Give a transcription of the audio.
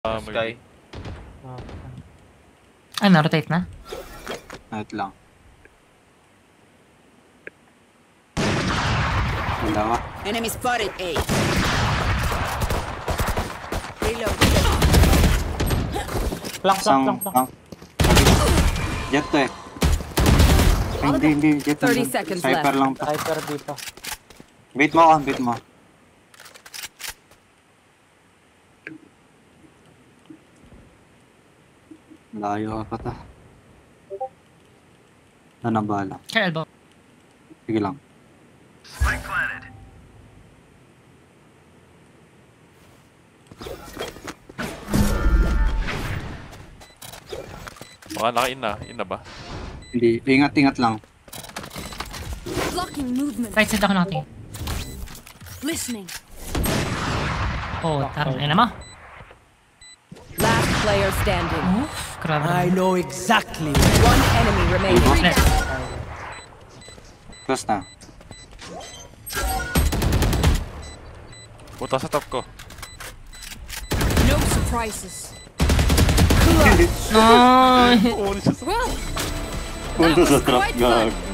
Sky. Ay, na-rotate na? Night lang. Dalawa. Enemy spotted A. Reload. Plank. Jet to eh. Hindi. Jet 30 seconds left. Cypher lang to. Hyper dito. Bait mo. Layo pa ta. Nanabala. Kaya elbow. Sige lang. Baka naka-in na ba? Hindi, ingat lang. Blocking movement. Right side ako natin. Listening. Oh, tarang na mo. Last player standing. Oof, grabe. I know exactly. One enemy remaining. Left. Close na. Puta sa top ko. No surprises. No. Oh, this is... Well, Punta sa was trap, quite fun. gag.